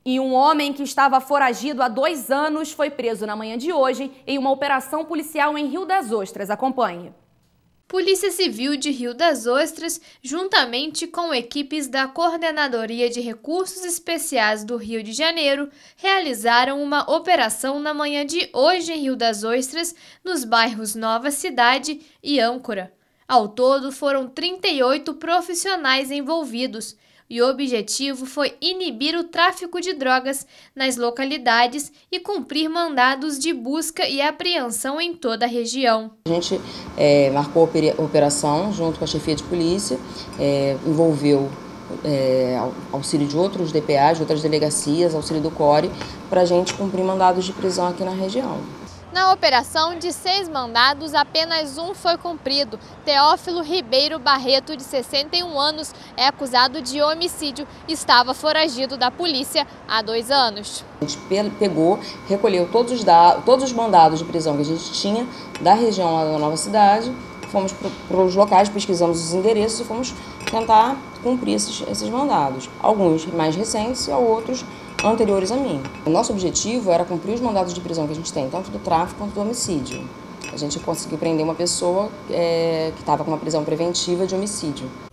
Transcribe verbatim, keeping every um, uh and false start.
E um homem que estava foragido há dois anos foi preso na manhã de hoje em uma operação policial em Rio das Ostras. Acompanhe. Polícia Civil de Rio das Ostras, juntamente com equipes da Coordenadoria de Recursos Especiais do Rio de Janeiro, realizaram uma operação na manhã de hoje em Rio das Ostras, nos bairros Nova Cidade e Âncora. Ao todo, foram trinta e oito profissionais envolvidos, e o objetivo foi inibir o tráfico de drogas nas localidades e cumprir mandados de busca e apreensão em toda a região. A gente é, marcou a operação junto com a chefia de polícia, é, envolveu é, auxílio de outros D P As, de outras delegacias, auxílio do CORE, para a gente cumprir mandados de prisão aqui na região. Na operação, de seis mandados, apenas um foi cumprido. Teófilo Ribeiro Barreto, de sessenta e um anos, é acusado de homicídio e estava foragido da polícia há dois anos. A gente pegou, recolheu todos os, dados, todos os mandados de prisão que a gente tinha da região lá da Nova Cidade, fomos para os locais, pesquisamos os endereços e fomos tentar cumprir esses, esses mandados. Alguns mais recentes e outros anteriores a mim. O nosso objetivo era cumprir os mandados de prisão que a gente tem, tanto do tráfico quanto do homicídio. A gente conseguiu prender uma pessoa é, que estava com uma prisão preventiva de homicídio.